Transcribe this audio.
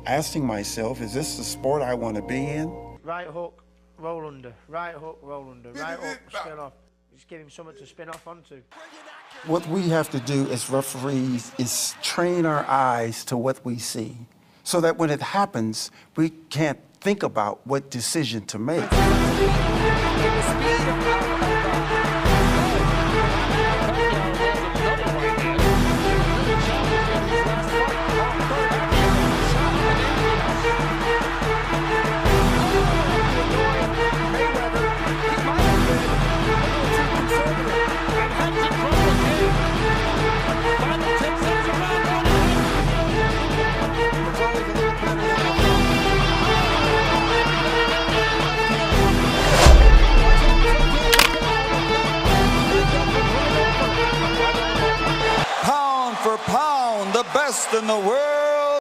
asking myself, is this the sport I want to be in? Right hook, roll under. Right hook, roll under. Right hook, spin off. Just give him something to spin off onto. What we have to do as referees is train our eyes to what we see, so that when it happens, we can't think about what decision to make. Pound for pound, the best in the world.